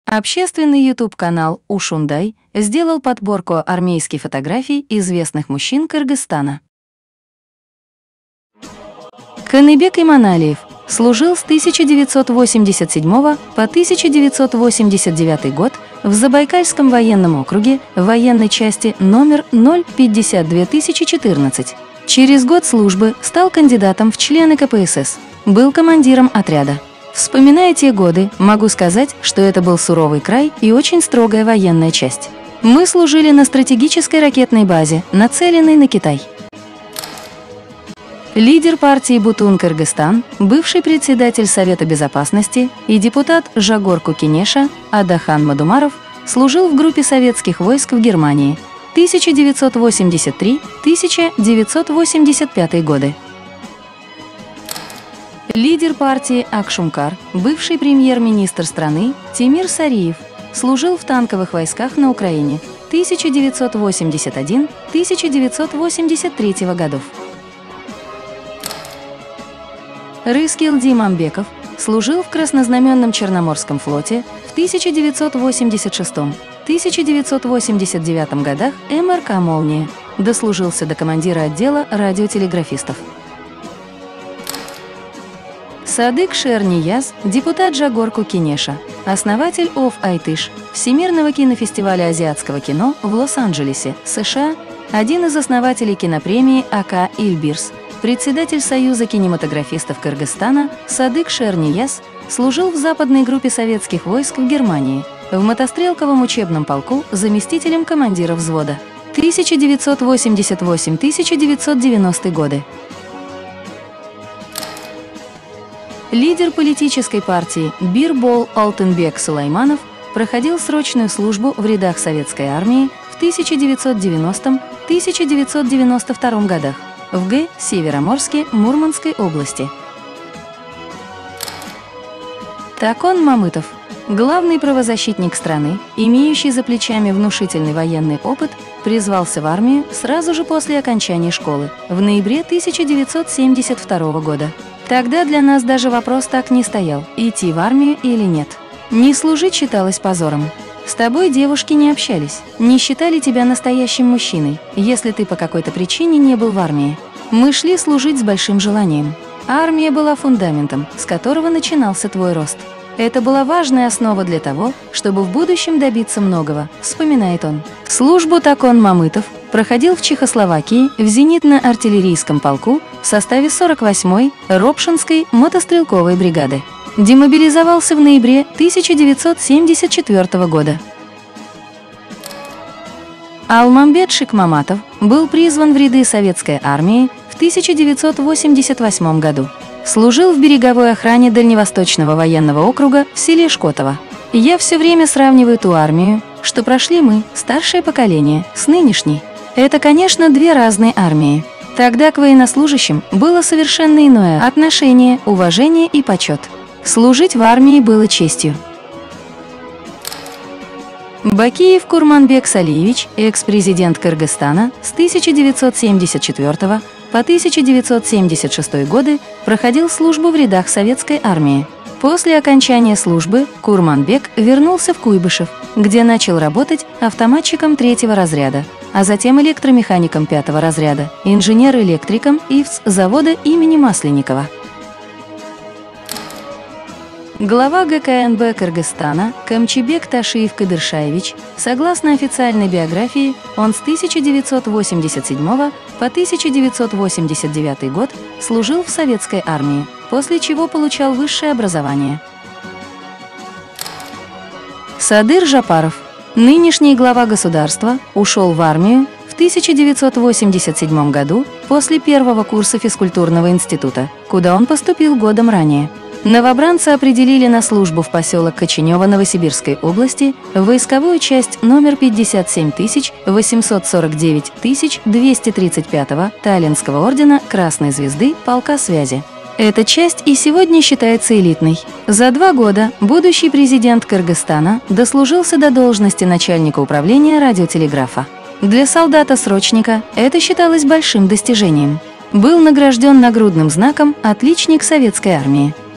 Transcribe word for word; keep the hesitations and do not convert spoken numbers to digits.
Общественный YouTube-канал Ушундай сделал подборку армейских фотографий известных мужчин Кыргызстана. Каныбек Иманалиев служил с тысяча девятьсот восемьдесят седьмого по тысяча девятьсот восемьдесят девятый год в Забайкальском военном округе военной части номер ноль пятьдесят две тысячи четырнадцать. Через год службы стал кандидатом в члены ка пэ эс эс, был командиром отряда. Вспоминая те годы, могу сказать, что это был суровый край и очень строгая военная часть. Мы служили на стратегической ракетной базе, нацеленной на Китай. Лидер партии Бутун-Кыргызстан, бывший председатель Совета Безопасности и депутат Жагорку-Кенеша Адахан Мадумаров служил в группе советских войск в Германии тысяча девятьсот восемьдесят третий — тысяча девятьсот восемьдесят пятый годы. Лидер партии Акшумкар, бывший премьер-министр страны Тимир Сариев, служил в танковых войсках на Украине тысяча девятьсот восемьдесят первый — тысяча девятьсот восемьдесят третий годов. Рыскилди Мамбеков служил в Краснознаменном Черноморском флоте в тысяча девятьсот восемьдесят шестом — тысяча девятьсот восемьдесят девятом годах эм эр ка «Молния», дослужился до командира отдела радиотелеграфистов. Садык Шернияз, депутат Жагорку-Кенеша, основатель ОФ Айтыш, Всемирного кинофестиваля азиатского кино в Лос-Анджелесе, США, один из основателей кинопремии а ка Ильбирс, председатель Союза кинематографистов Кыргызстана Садык Шернияз служил в западной группе советских войск в Германии, в мотострелковом учебном полку заместителем командира взвода тысяча девятьсот восемьдесят восьмой — тысяча девятьсот девяностый годы. Лидер политической партии Бирбол Алтынбек Сулайманов проходил срочную службу в рядах советской армии в тысяча девятьсот девяностом — тысяча девятьсот девяносто втором годах в Г. Североморске Мурманской области. Такон Мамытов, главный правозащитник страны, имеющий за плечами внушительный военный опыт, призвался в армию сразу же после окончания школы в ноябре тысяча девятьсот семьдесят второго года. Тогда для нас даже вопрос так не стоял, идти в армию или нет. Не служить считалось позором. С тобой девушки не общались, не считали тебя настоящим мужчиной, если ты по какой-то причине не был в армии. Мы шли служить с большим желанием. Армия была фундаментом, с которого начинался твой рост. Это была важная основа для того, чтобы в будущем добиться многого, вспоминает он. Службу Такон Мамытов проходил в Чехословакии в зенитно-артиллерийском полку в составе сорок восьмой Ропшинской мотострелковой бригады. Демобилизовался в ноябре тысяча девятьсот семьдесят четвёртого года. Алмамбет Шикмаматов был призван в ряды советской армии в тысяча девятьсот восемьдесят восьмом году. Служил в береговой охране Дальневосточного военного округа в селе Шкотово. Я все время сравниваю ту армию, что прошли мы, старшее поколение, с нынешней. Это, конечно, две разные армии. Тогда к военнослужащим было совершенно иное отношение, уважение и почет. Служить в армии было честью. Бакиев Курманбек Салиевич, экс-президент Кыргызстана, с тысяча девятьсот семьдесят четвёртого по тысяча девятьсот семьдесят шестой годы проходил службу в рядах советской армии. После окончания службы Курманбек вернулся в Куйбышев, где начал работать автоматчиком третьего разряда, а затем электромехаником пятого разряда, инженер-электриком ИФС завода имени Масленникова. Глава гэ ка эн бэ Кыргызстана Камчибек Ташиев Кадыршаевич, согласно официальной биографии, он с тысяча девятьсот восемьдесят седьмого по тысяча девятьсот восемьдесят девятый год служил в советской армии, после чего получал высшее образование. Садыр Жапаров, нынешний глава государства, ушел в армию в тысяча девятьсот восемьдесят седьмом году после первого курса физкультурного института, куда он поступил годом ранее. Новобранца определили на службу в поселок Коченево Новосибирской области в войсковую часть номер пятьдесят семь тысяч восемьсот сорок девять тысяч двести тридцать пятого Таллинского ордена Красной Звезды полка связи. Эта часть и сегодня считается элитной. За два года будущий президент Кыргызстана дослужился до должности начальника управления радиотелеграфа. Для солдата-срочника это считалось большим достижением. Был награжден нагрудным знаком «Отличник Советской армии».